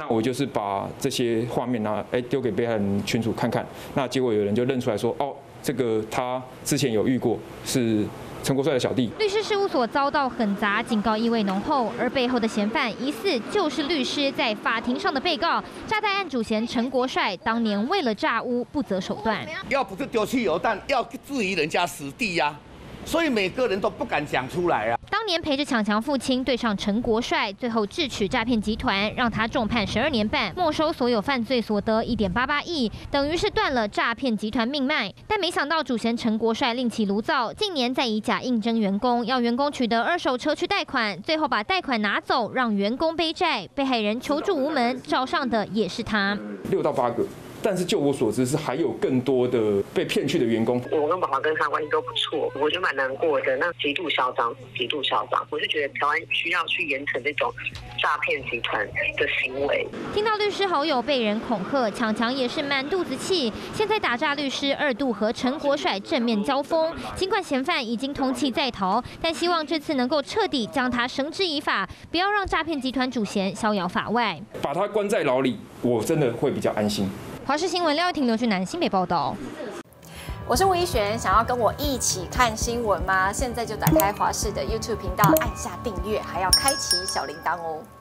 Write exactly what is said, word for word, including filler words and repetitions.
我就是把这些画面啊，哎丢给被害人群组看看，那结果有人就认出来说，哦，这个他之前有遇过，是陈国帅的小弟。 律师事务所遭到狠砸，警告意味浓厚，而背后的嫌犯疑似就是律师在法庭上的被告。炸弹案主嫌陈国帅当年为了炸屋不择手段， 要不是丢汽油弹，要质疑人家实地呀、啊。 所以每个人都不敢讲出来啊！ 当年陪着强强父亲对上陈国帅，最后智取诈骗集团，让他重判十二年半，没收所有犯罪所得一点八八亿，等于是断了诈骗集团命脉。但没想到主嫌陈国帅另起炉灶，近年再以假应征员工，要员工取得二手车去贷款，最后把贷款拿走，让员工背债，被害人求助无门，找上的也是他。 六到八个。 但是就我所知，是还有更多的被骗去的员工。 我跟宝华跟他关系都不错，我觉得蛮难过的。那极度嚣张，极度嚣张。我是觉得台湾需要去严惩这种诈骗集团的行为。 听到律师好友被人恐吓，强强也是满肚子气。现在打诈律师二度和陈国帅正面交锋，尽管嫌犯已经通缉在逃，但希望这次能够彻底将他绳之以法，不要让诈骗集团主嫌逍遥法外。 把他关在牢里，我真的会比较安心。 华视新闻廖婷、刘俊南新北报道。 我是吴怡璇，想要跟我一起看新闻吗？现在就打开华视的 YouTube 频道，按下订阅，还要开启小铃铛哦。